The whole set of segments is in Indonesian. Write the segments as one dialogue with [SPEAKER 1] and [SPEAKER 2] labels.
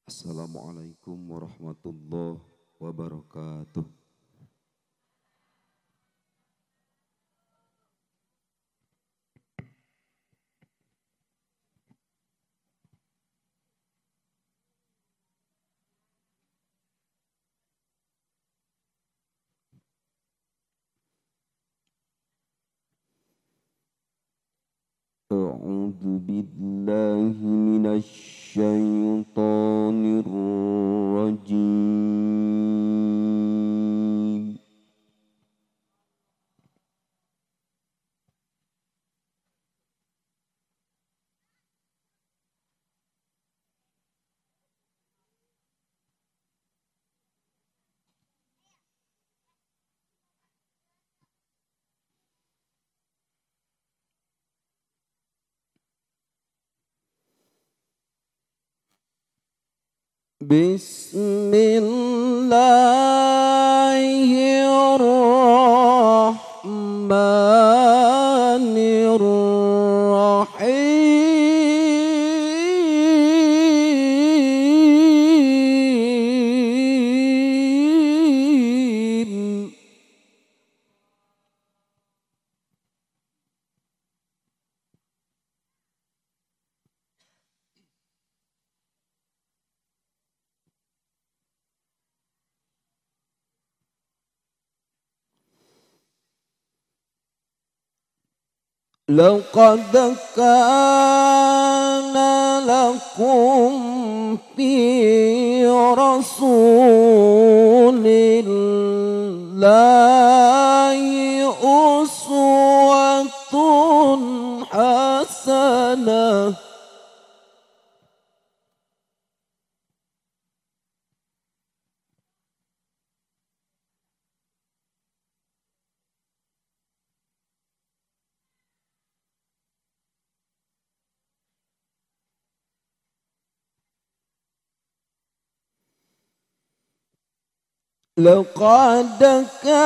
[SPEAKER 1] Assalamualaikum warahmatullahi wabarakatuh. أعوذ بالله من الشيطان الرجيم. بسم الله الرحمن الرحيم. لقد كان لكم في رسول الله أسوة حسنة. لقد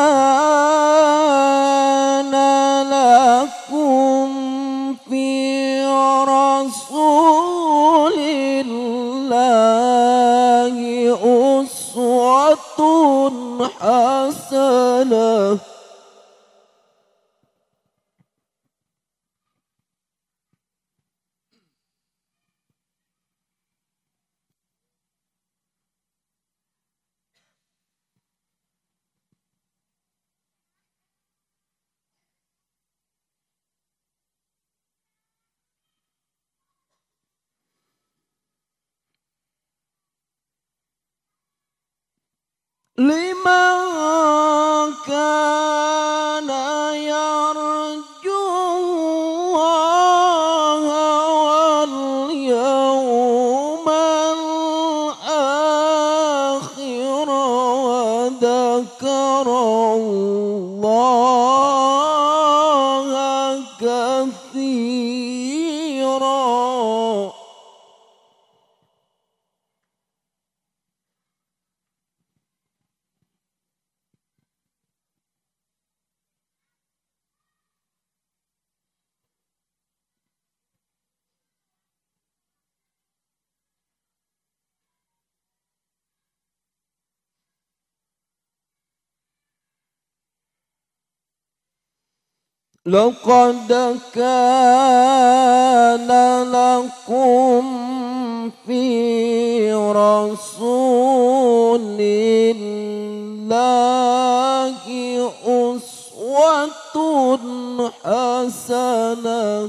[SPEAKER 1] كان لكم في رسول الله أسوة حسنة لمن كان يرجو الله واليوم الآخر وذكر الله كثيرا. لقد كان لكم في رسول الله أسوة حسنة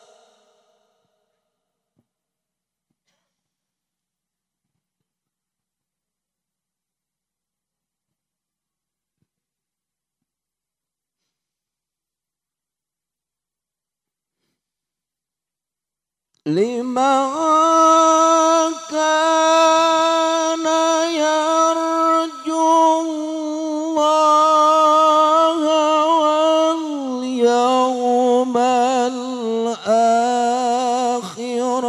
[SPEAKER 1] لمن كان يرجو الله واليوم الآخر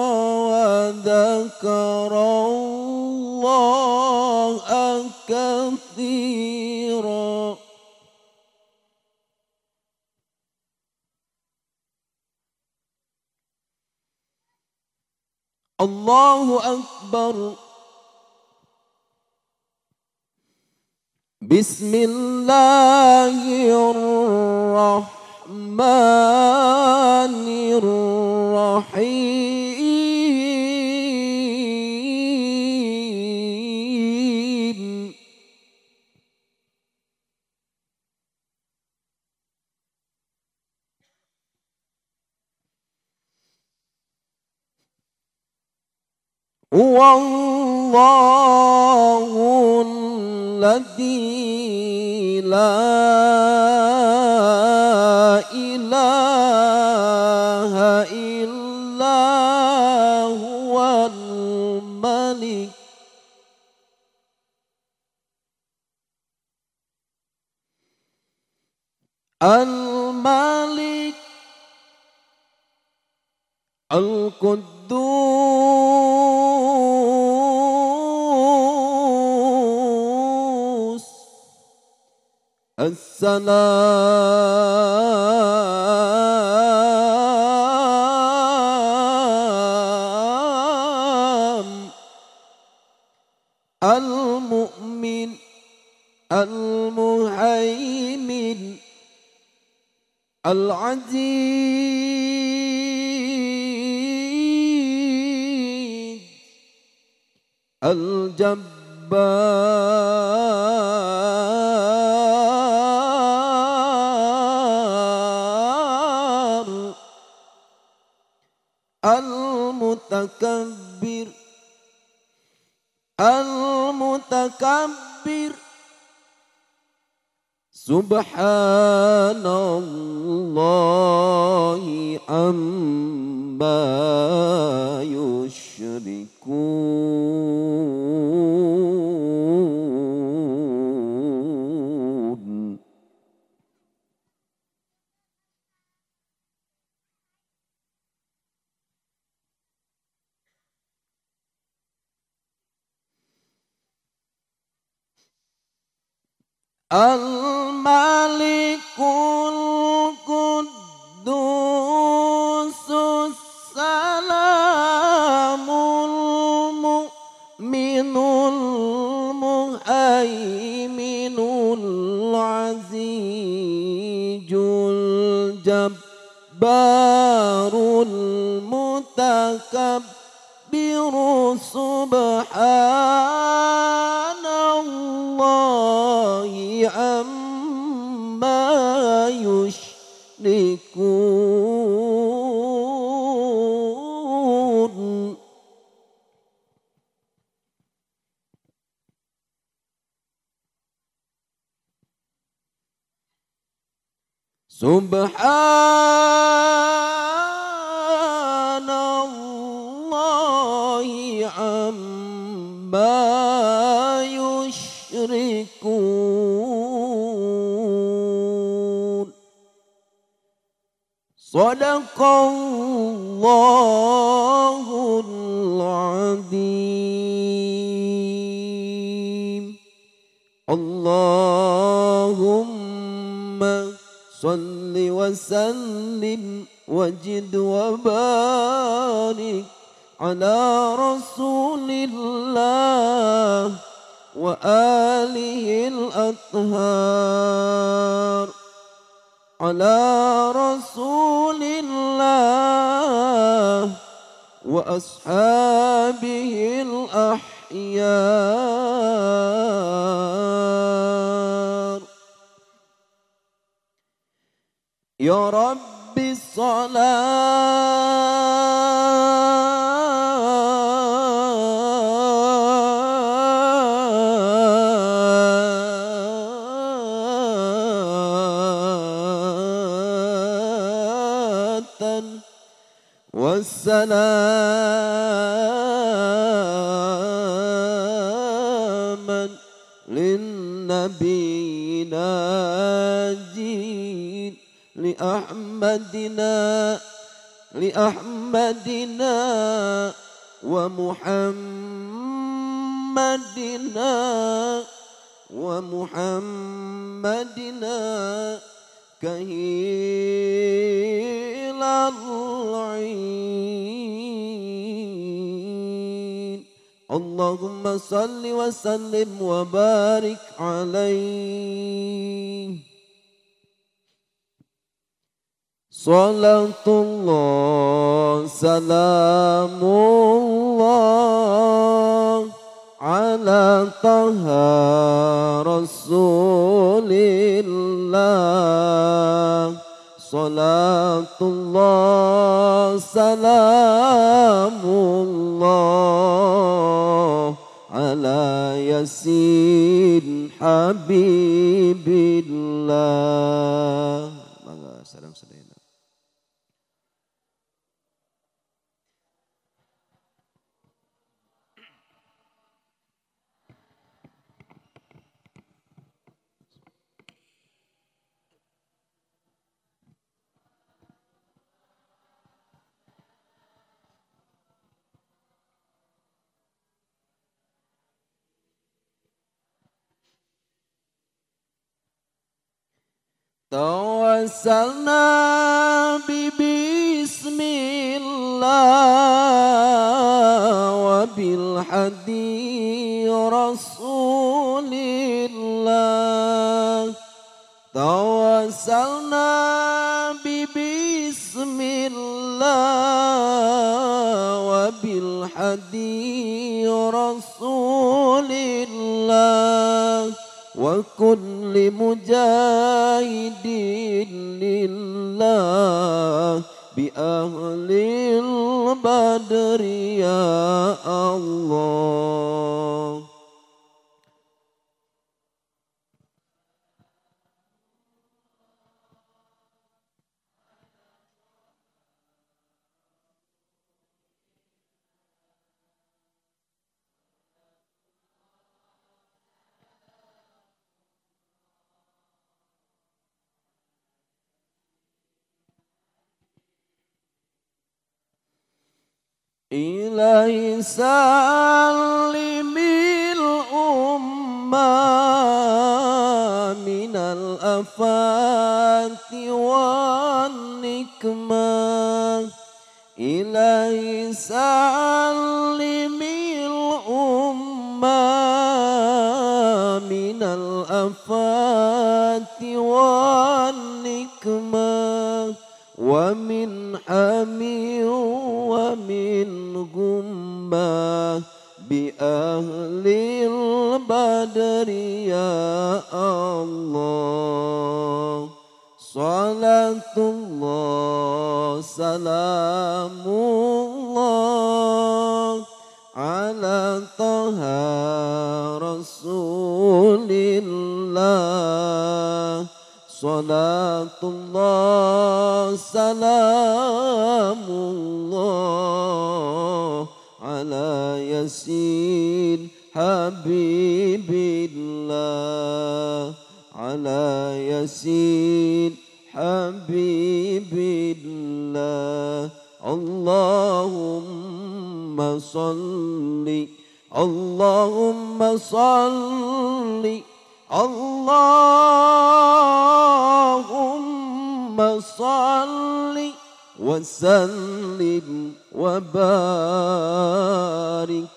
[SPEAKER 1] وذكر الله كثيرا. الله أكبر. بسم الله الرحمن الرحيم هو الله الذي لا إله إلا هو الملك القدوس السلام المؤمن المهيمن العزيز الجبار المتكبر سبحان الله عما يشركون الملك القدوس السلام المؤمن المهيمن العزيز الجبار المتكبر سبحان الله عما يشركون سبحان الله عما يشركون صدق الله العظيم. اللهم صل وسلم وزد وبارك على رسول الله وآله الأطهار على رسول الله وأصحابه الأحيار يا رب صلاة وسلاما للنبي ناجين لأحمدنا ومحمدنا كهيل العين اللهم صل وسلم وبارك عليه. صلاة الله سلام الله على طه رسول الله. صلاة الله سلام الله على ياسين حبيب الله. Salam sedaya. Tawassalna bismillah wa bil hadi rasulillah. Tawassalna bismillah wa bil hadi rasulillah. Wa kulli mujahidin lillah bi ahlil badri ya Allah. Ilahi salimil ummah minal afati wan nikmah. Ilahi salimil ummah minal afati wan nikmah. Wa min hami wa min gumma bi ahlil badri ya Allah. Salatullah salamullah ala taha rasulillah. Salatullah salamullah ala yasin habibillah. Ala yasin habibillah. Allahumma salli Allahumma salli Allahumma salli wa sallim wa barik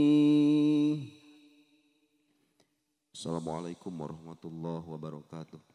[SPEAKER 1] alaihi. Assalamualaikum warahmatullahi wabarakatuh.